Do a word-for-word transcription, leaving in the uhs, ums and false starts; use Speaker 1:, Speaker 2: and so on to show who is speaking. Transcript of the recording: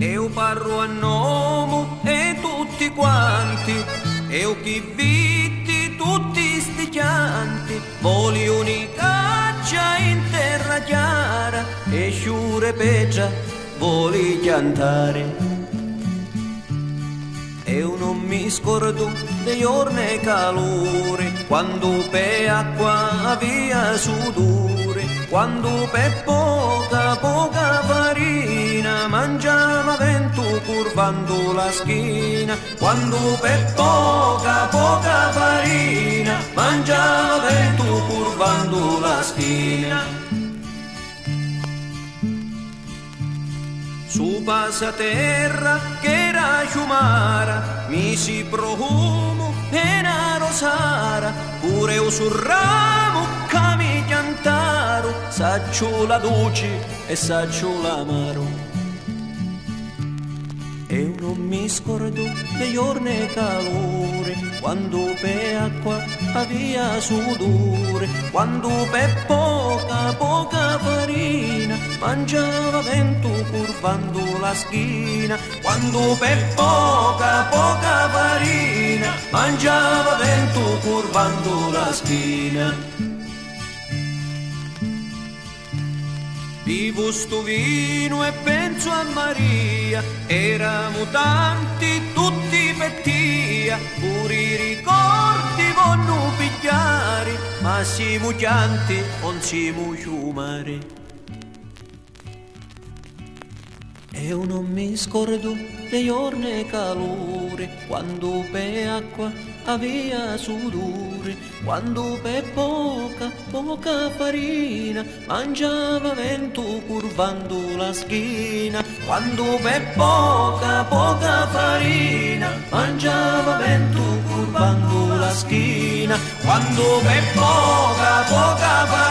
Speaker 1: io parlo a nome e tutti quanti, io chi vitti tutti sti chianti, voli unicaccia in terra chiara e sciure peggia voli chiantare. Io non mi scordo dei giorni e calore, quando per acqua via sudore, quando per poca poca farina mangiava vento curvando la schiena, quando per poca poca farina mangiava vento curvando la schiena. Su passa terra che era sciumara, mi si profumo e una rosara, pure io sul ramo che mi piantaro, saccio la dolce e saccio l'amaro. Io non mi scordo dei giorni e calore, quando per acqua avia sudore, quando per poca poca farina mangiava vento curvando la schiena, quando per poca poca farina mangiava vento curvando la schiena. Vivo sto vino e penso a Maria, eramo tanti tutti pettia, pure i ricordi vanno pigliare, ma siamo chianti, non siamo sciumare. Io non mi scordo dei giorni e calore, quando per acqua avia sudore, quando per poca, poca farina mangiava vento curvando la schiena, quando per poca, poca farina mangiava vento curvando la schiena, quando per poca, poca farina